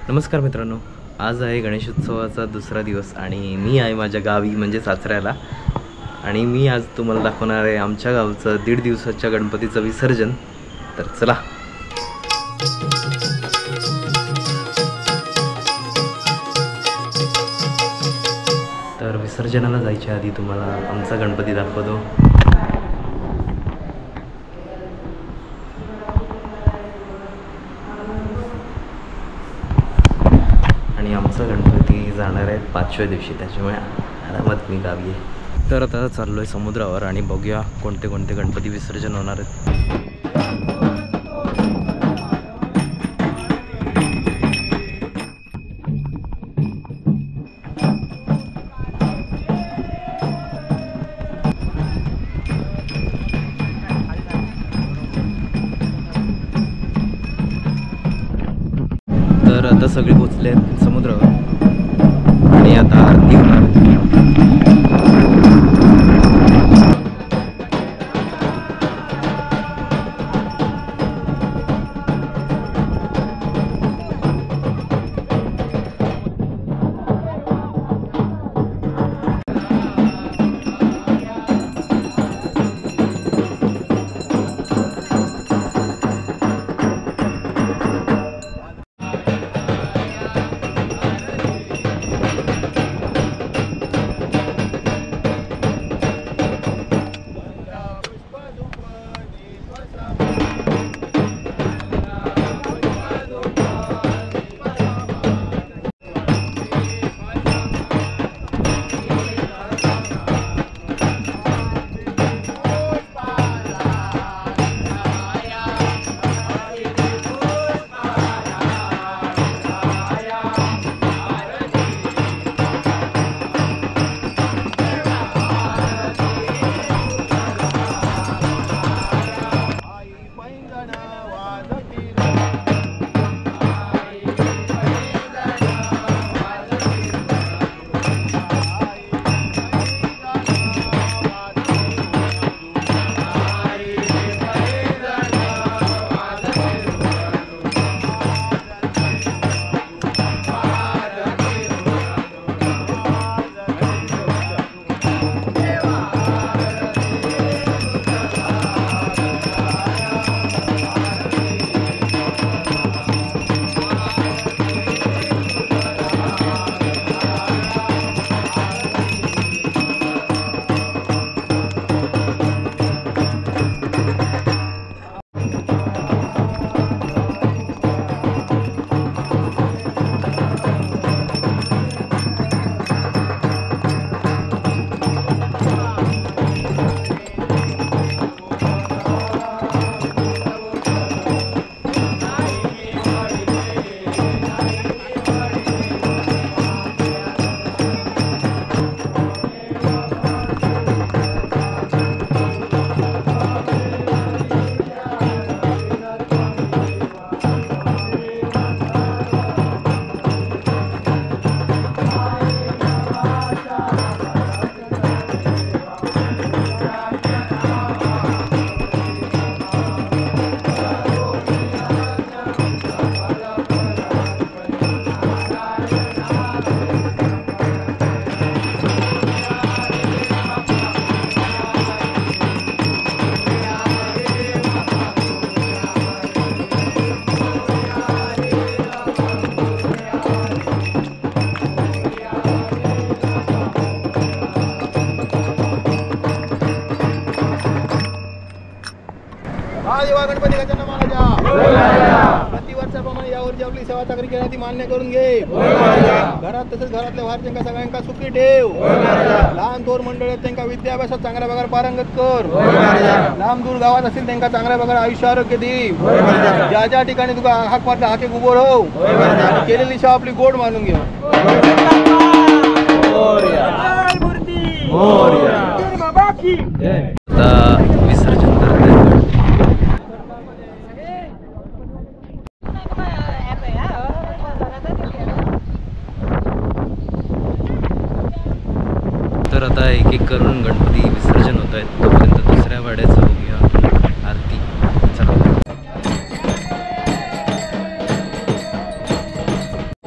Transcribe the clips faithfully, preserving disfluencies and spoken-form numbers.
नमस्कार मित्रांनो, आज आहे गणेशोत्सवाचा दुसरा दिवस आणि मी आहे माझ्या गावी म्हणजे सासऱ्याला. आणि मी आज तुम्हाला दाखवणार आहे आमच्या गावचं दीड दिवसाच्या गणपतीचं विसर्जन. तर चला. तर विसर्जनाला जायच्या आधी तुम्हाला आमचा गणपती दाखवतो. आणि आमचा गणपती जाणार आहे पाचव्या दिवशी, त्याच्यामुळे आरामात मी गावी आहे. तर आता चाललो आहे समुद्रावर आणि बघूया कोणते कोणते गणपती विसर्जन होणार आहेत. तर आता सगळे पोचले आहेत समुद्रावर आणि आता आरती होणार. गणपती गजानन महाराजा प्रतिवर्षाप्रमाणे यावर्षी आपली सेवा चाकरी केली मान्य करून घे. घरात तसेच घरातल्या भारतीयांका सगळ्यांका सुखी ठेव. लहान थोर मंडळ आहेत त्यांना विद्याभ्यासात चांगल्या प्रकारे पारंगत कर. लांब दूर गावात असतील त्यांना चांगल्या प्रकारे आयुष्य आरोग्य दे. ज्या ज्या ठिकाणी तुका हाक मारला हाके उभो राहू. केलेली सेवा आपली गोड मानून घे. विसर्जन करते. तर आता एक एक करून गणपती विसर्जन होत आहेत. तोपर्यंत दुसऱ्या वाड्याचं बघूया आरती. चला.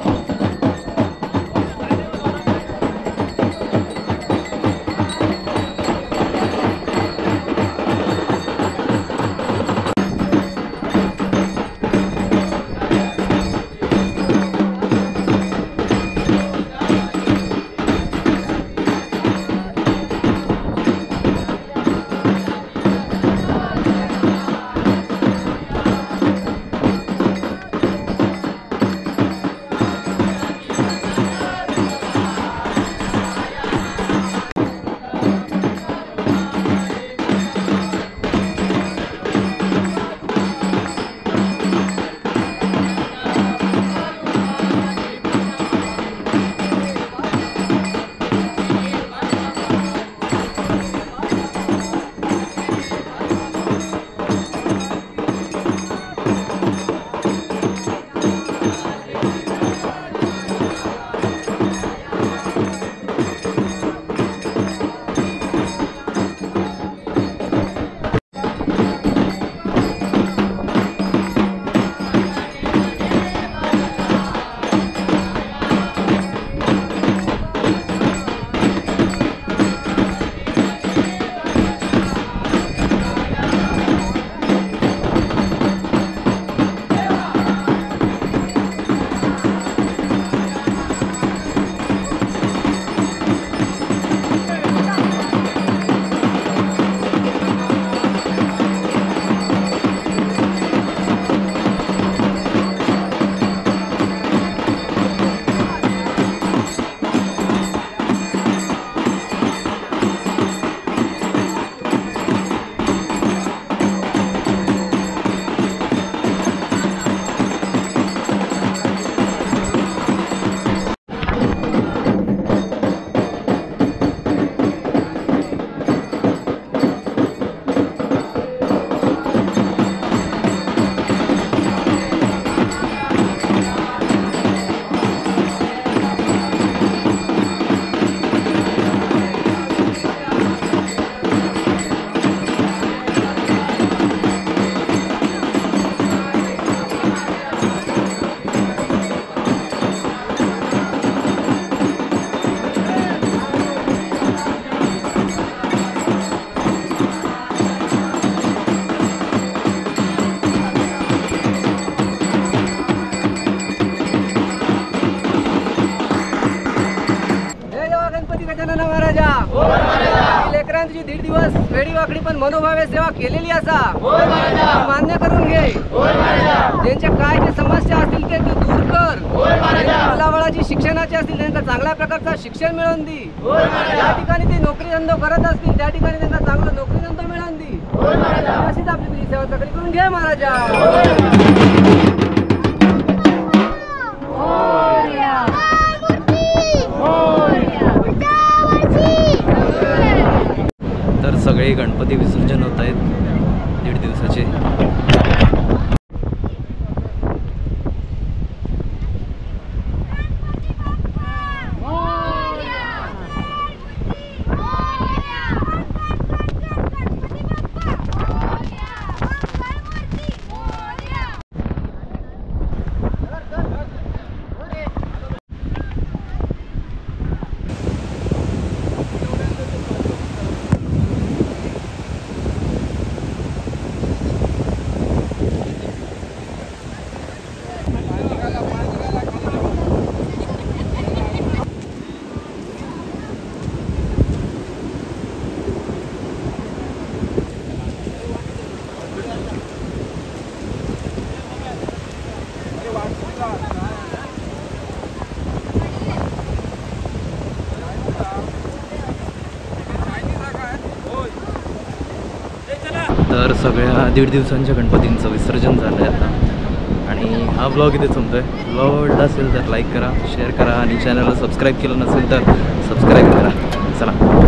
लेकरांची दीड दिवस वेडी वाकडी पण मनोभावे सेवा केलेली असा मान्य करून घे. ज्यांच्या काय जे समस्या असतील ते तू दूर कर. मुलाबाळाची शिक्षणाची असतील त्यांना चांगल्या प्रकारचा शिक्षण मिळवून दी. त्या ठिकाणी ते नोकरी धंदो करत असतील त्या ठिकाणी त्यांना चांगलं नोकरी धंदो मिळवून दी. अशीच आपली तुझी सेवा सगळी करून घे महाराजा. तर सगळे गणपती विसर्जन होत आहेत दीड दिवसाचे. तर सगळ्या दीड दिवसांच्या गणपतींचं विसर्जन झालं आहे आता आणि हा ब्लॉग इथे संपतोय. ब्लॉग आवडला असेल तर लाईक करा, शेअर करा आणि चॅनलला सबस्क्राईब केलं नसेल तर सबस्क्राईब करा. चला.